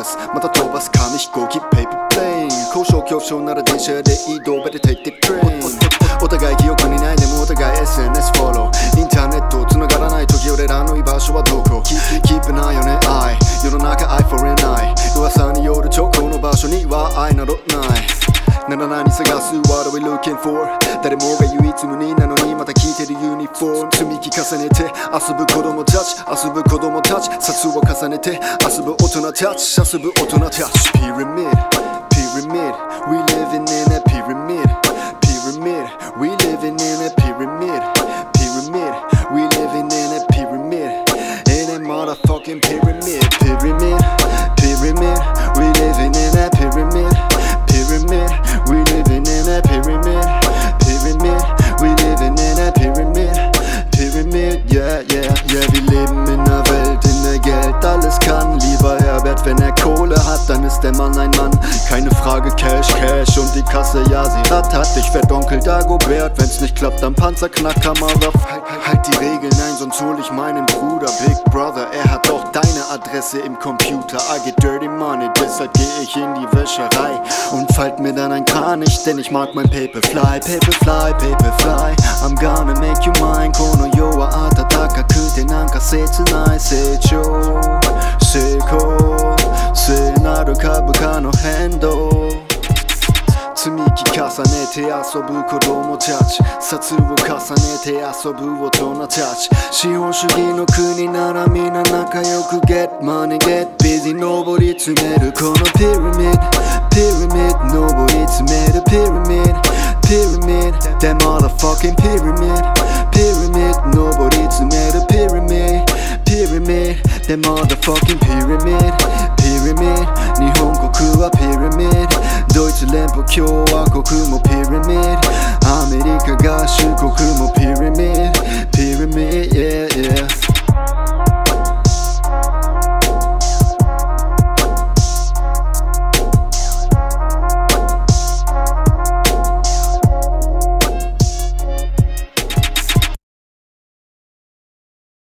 ースまた飛ばす紙飛行機ペーパープレーン交渉恐怖症なら電車で移動 Better take the train お互い記憶にないでもお互い SNS フォローインターネット繋がらない時俺らの居場所はどこ Keep an eye on it I 世の中 eye for an eye 噂によるチョコの場所には愛などないなら何探す What are we looking for 誰もが唯一無二なのにまた着てるユニフォーム積み木重ねて遊ぶ子供たち札を重ねて遊ぶ大人たち遊ぶ大人たち Pyramid We living in a pyramid We living in a pyramid We living in a pyramid In a motherfucking pyramid We living in a pyramid We living in a pyramid We living in a pyramid Yeah wir leben in einer Welt, in der Geld alles kann Lieber Herbert, wenn er Kohle hat, dann ist der Mann ein Mann Keine Frage, Cash und die Kasse, ja sie rattert Ich werd Onkel Dagobert, wenn's nicht klappt, dann Panzerknacker, Motherfucker Halt die Regeln ein, sonst hol ich meinen Bruder Big Brother, er hat auch deine Adresse im Computer I get dirty money, deshalb geh ich in die Wäscherei Und fallt mir dann ein Kranich, denn ich mag mein Paperfly I'm gonna make you mine この世は暖かくてなんか切ない成長成功聖なる株価の変動積み木重ねて遊ぶ子供たち札を重ねて遊ぶ大人たち資本主義の国なら皆仲良く Get money, get busy 上り詰めるこのピラミッド上り詰めるピラミッドThat motherfucking pyramid上り詰めるピラミッドThat motherfucking pyramid 日本国はピラミッドドイツ連邦共和国もピラミッドアメリカ合衆国もピラミッド Yeah